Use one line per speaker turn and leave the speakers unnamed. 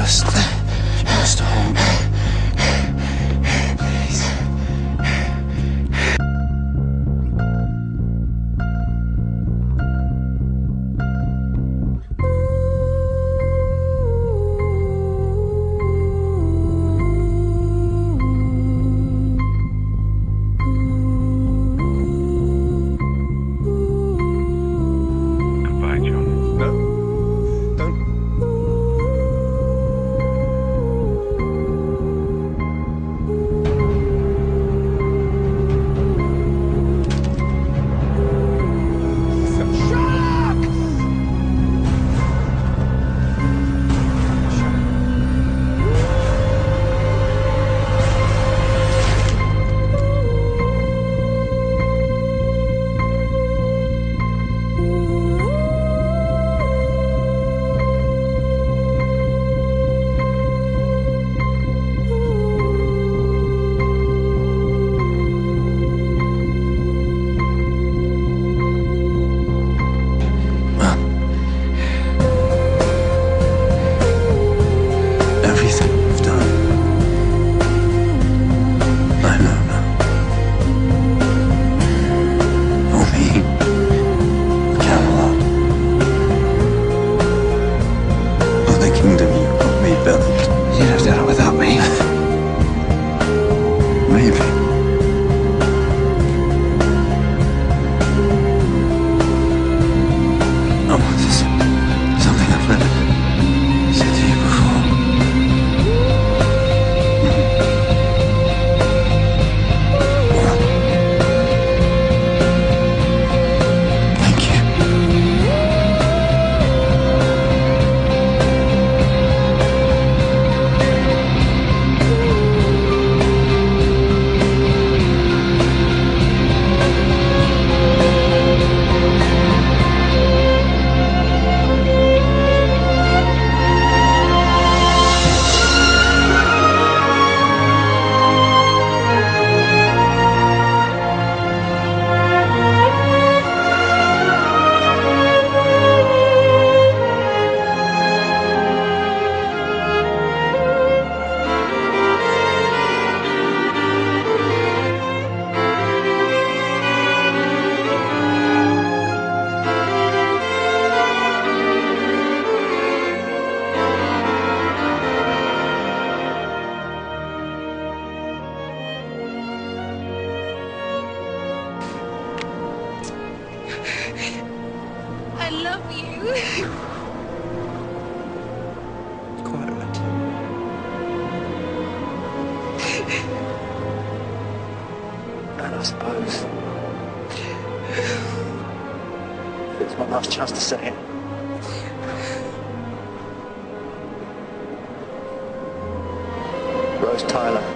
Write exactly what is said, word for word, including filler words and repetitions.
must. You must hold me.
Goodbye, John.
No. Don't. Everything we've done, I know now. For me, Camelot, for the kingdom you helped me build. You'd have done it without me. Maybe. Oh, this is something I've never said to you before. Thank you.
I love you.
Quite right.
And I suppose it's my last chance to say it. Rose Tyler.